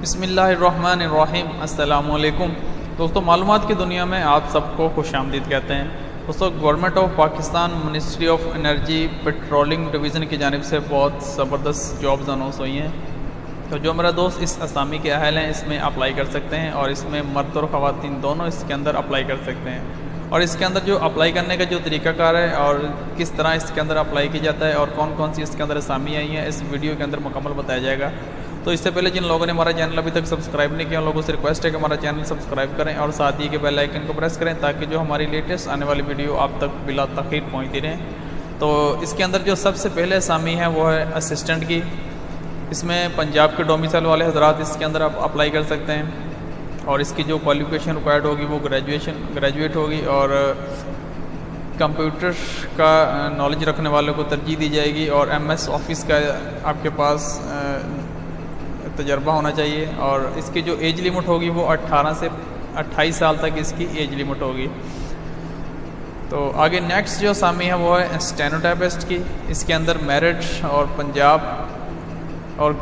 बिस्मिल्लाहिर्रहमानिर्रहीम। अस्सलामुअलैकुम दोस्तों, मालूमात की दुनिया में आप सबको खुशामदीद कहते हैं। दोस्तों, government of Pakistan ministry of energy petroleum division की जानिब से बहुत ज़बरदस्त जॉब्स अनाउंस हुई हैं। तो जो मेरा दोस्त इस असामी के अहल हैं इसमें अप्लाई कर सकते हैं और इसमें मर्द और ख़वातीन दोनों इसके अंदर अप्लाई कर सकते हैं। और इसके अंदर जो अप्लाई करने का जो तरीक़ाकार है और किस तरह इसके अंदर अप्लाई किया जाता है और कौन कौन सी इसके अंदर असामी आई हैं, इस वीडियो के अंदर मुकम्मल बताया जाएगा। तो इससे पहले जिन लोगों ने हमारा चैनल अभी तक सब्सक्राइब नहीं किया उन लोगों से रिक्वेस्ट है कि हमारा चैनल सब्सक्राइब करें और साथ ही के बेल आइकन को प्रेस करें ताकि जो हमारी लेटेस्ट आने वाली वीडियो आप तक बिला तख़ीर पहुँचती रहें। तो इसके अंदर जो सबसे पहले असामी है वो है असिस्टेंट की। इसमें पंजाब के डोमिसाइल वाले हजरात इसके अंदर आप अप्लाई कर सकते हैं और इसकी जो क्वालिफिकेशन रिक्वायर्ड होगी वो ग्रेजुएट होगी और कंप्यूटर का नॉलेज रखने वालों को तरजीह दी जाएगी और MS ऑफिस का आपके पास तजर्बा होना चाहिए। और इसकी जो एज लिमिट होगी वो 18 से 28 साल तक इसकी एज लिमिट होगी। तो आगे नेक्स्ट जो असामी है वो है स्टेनोटाइपिस्ट की। इसके अंदर मेरिट और पंजाब और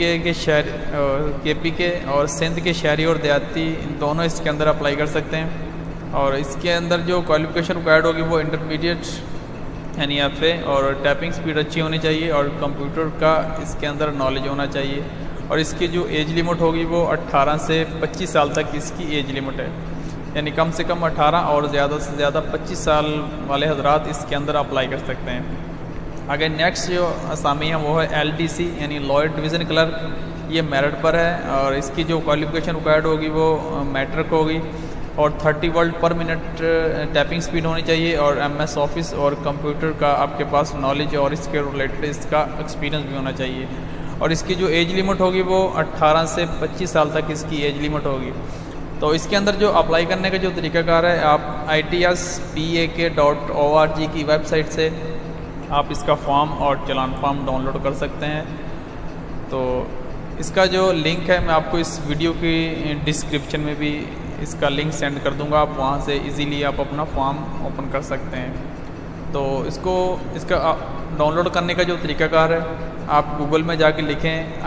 KP के और सिंध के शहरी और देहाती दोनों इसके अंदर अप्लाई कर सकते हैं। और इसके अंदर जो क्वालिफिकेशन रिक्वायर्ड होगी वो इंटरमीडिएट यानी FA और टाइपिंग स्पीड अच्छी होनी चाहिए और कंप्यूटर का इसके अंदर नॉलेज होना चाहिए। और इसकी जो एज लिमिट होगी वो 18 से 25 साल तक इसकी एज लिमिट है, यानी कम से कम 18 और ज़्यादा से ज़्यादा 25 साल वाले हजरात इसके अंदर अप्लाई कर सकते हैं। आगे नेक्स्ट जो असामी है वो है LDC यानी लॉयर डिवीज़न क्लर्क। ये मेरिट पर है और इसकी जो क्वालिफिकेशन रिक्वायर्ड होगी वो मैट्रिक होगी और 30 वर्ड पर मिनट टाइपिंग स्पीड होनी चाहिए और MS ऑफिस और कंप्यूटर का आपके पास नॉलेज और इसके रिलेटेड इसका एक्सपीरियंस भी होना चाहिए। और इसकी जो एज लिमिट होगी वो 18 से 25 साल तक इसकी एज लिमिट होगी। तो इसके अंदर जो अप्लाई करने का जो तरीक़ाकार है, आप ITSPAK.org की वेबसाइट से आप इसका फॉर्म और चलान फॉर्म डाउनलोड कर सकते हैं। तो इसका जो लिंक है मैं आपको इस वीडियो की डिस्क्रिप्शन में भी इसका लिंक सेंड कर दूंगा, आप वहां से इजीली आप अपना फॉर्म ओपन कर सकते हैं। तो इसका डाउनलोड करने का जो तरीक़ाकार है, आप गूगल में जाके लिखें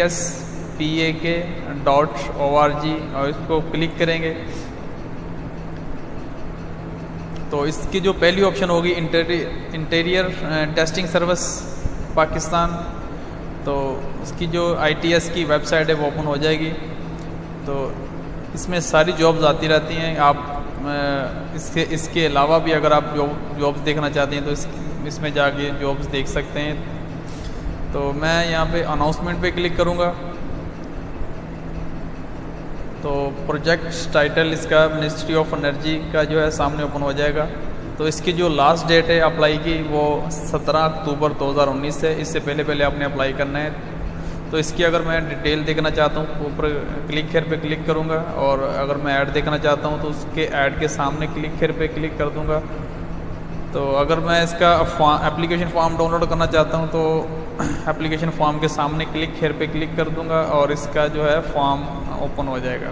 ITSPAK.org और इसको क्लिक करेंगे तो इसकी जो पहली ऑप्शन होगी इंटीरियर टेस्टिंग सर्विस पाकिस्तान, तो इसकी जो ITS की वेबसाइट है वो ओपन हो जाएगी। तो इसमें सारी जॉब्स आती रहती हैं। आप इसके अलावा भी अगर आप जॉब्स देखना चाहते हैं तो इसमें जाके जॉब्स देख सकते हैं। तो मैं यहाँ पे अनाउंसमेंट पे क्लिक करूँगा तो प्रोजेक्ट टाइटल इसका मिनिस्ट्री ऑफ एनर्जी का जो है सामने ओपन हो जाएगा। तो इसकी जो लास्ट डेट है अप्लाई की वो 17 अक्टूबर 2019 है। इससे पहले आपने अप्लाई करना है। तो इसकी अगर मैं डिटेल देखना चाहता हूँ तो ऊपर क्लिक हेयर पे क्लिक करूँगा और अगर मैं ऐड देखना चाहता हूँ तो उसके ऐड के सामने क्लिक हेयर पे क्लिक कर दूँगा। तो अगर मैं इसका एप्लीकेशन फॉर्म डाउनलोड करना चाहता हूँ तो एप्लीकेशन फॉर्म के सामने क्लिक हेयर पे क्लिक कर दूँगा और इसका जो है फॉर्म ओपन हो जाएगा।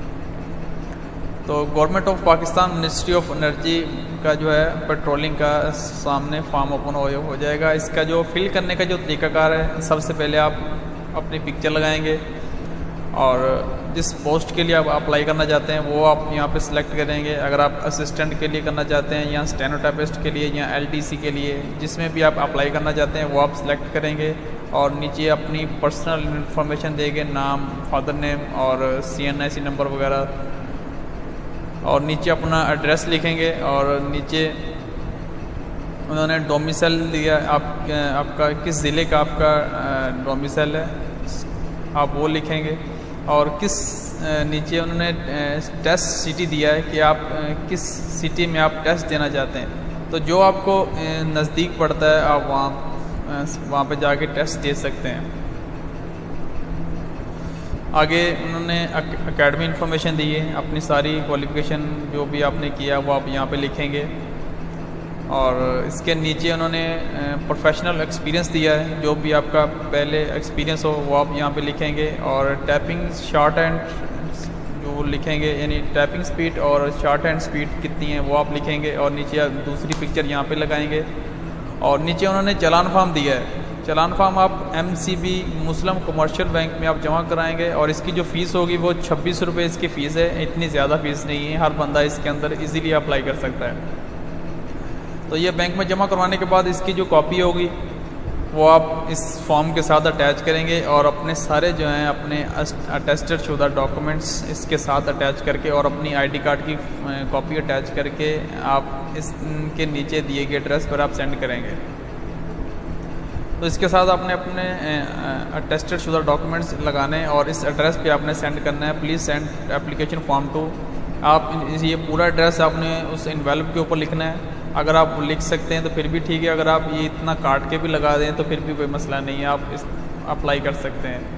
तो government of Pakistan ministry of energy का जो है पेट्रोलिंग का सामने फॉर्म ओपन हो जाएगा। इसका जो फिल करने का जो तरीक़ाकार है, सबसे पहले आप अपनी पिक्चर लगाएंगे और जिस पोस्ट के लिए आप अप्लाई करना चाहते हैं वो आप यहाँ पे सिलेक्ट करेंगे। अगर आप असिस्टेंट के लिए करना चाहते हैं या स्टेनोटाइपिस्ट के लिए या LDC के लिए, जिसमें भी आप अप्लाई करना चाहते हैं वो आप सिलेक्ट करेंगे और नीचे अपनी पर्सनल इन्फॉर्मेशन देंगे, नाम, फादर नेम और CNIC नंबर वगैरह, और नीचे अपना एड्रेस लिखेंगे और नीचे उन्होंने डोमिसाइल दिया आपका किस ज़िले का आपका डोमिसाइल है आप वो लिखेंगे और नीचे उन्होंने टेस्ट सिटी दिया है कि आप किस सिटी में आप टेस्ट देना चाहते हैं। तो जो आपको नज़दीक पड़ता है आप वहाँ पे जाके टेस्ट दे सकते हैं। आगे उन्होंने एकेडमी इन्फॉर्मेशन दी है, अपनी सारी क्वालिफिकेशन जो भी आपने किया वो आप यहाँ पे लिखेंगे और इसके नीचे उन्होंने प्रोफेशनल एक्सपीरियंस दिया है, जो भी आपका पहले एक्सपीरियंस हो वो आप यहाँ पे लिखेंगे और टाइपिंग शॉर्ट हैंड जो लिखेंगे यानी टाइपिंग स्पीड और शॉर्ट हैंड स्पीड कितनी है वो आप लिखेंगे और नीचे दूसरी पिक्चर यहाँ पे लगाएंगे। और नीचे उन्होंने चलान फॉर्म दिया है। चालान फॉर्म आप MCB मुस्लिम कमर्शियल बैंक में आप जमा कराएंगे और इसकी जो फ़ीस होगी वो 26 रुपये इसकी फ़ीस है। इतनी ज़्यादा फ़ीस नहीं है, हर बंदा इसके अंदर इजीली अप्लाई कर सकता है। तो ये बैंक में जमा करवाने के बाद इसकी जो कॉपी होगी वो आप इस फॉर्म के साथ अटैच करेंगे और अपने सारे जो हैं अपने अटेस्टेड शुदा डॉक्यूमेंट्स इसके साथ अटैच करके और अपनी ID कार्ड की कॉपी अटैच करके आप इसके नीचे दिए गए एड्रेस पर आप सेंड करेंगे। तो इसके साथ आपने अपने अटेस्टेड शुदा डॉक्यूमेंट्स लगाने और इस एड्रेस पे आपने सेंड करना है, please send application form to. आप ये पूरा एड्रेस आपने उस इन्वेलप के ऊपर लिखना है। अगर आप लिख सकते हैं तो फिर भी ठीक है, अगर आप ये इतना काट के भी लगा दें तो फिर भी कोई मसला नहीं है, आप इस अप्लाई कर सकते हैं।